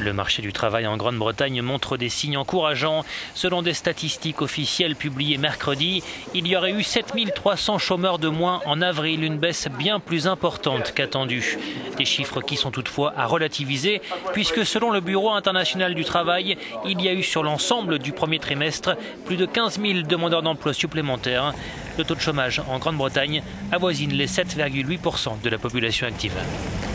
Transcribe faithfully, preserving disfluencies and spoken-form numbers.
Le marché du travail en Grande-Bretagne montre des signes encourageants. Selon des statistiques officielles publiées mercredi, il y aurait eu sept mille trois cents chômeurs de moins en avril, une baisse bien plus importante qu'attendue. Des chiffres qui sont toutefois à relativiser, puisque selon le Bureau international du travail, il y a eu sur l'ensemble du premier trimestre plus de quinze mille demandeurs d'emploi supplémentaires. Le taux de chômage en Grande-Bretagne avoisine les sept virgule huit pour cent de la population active.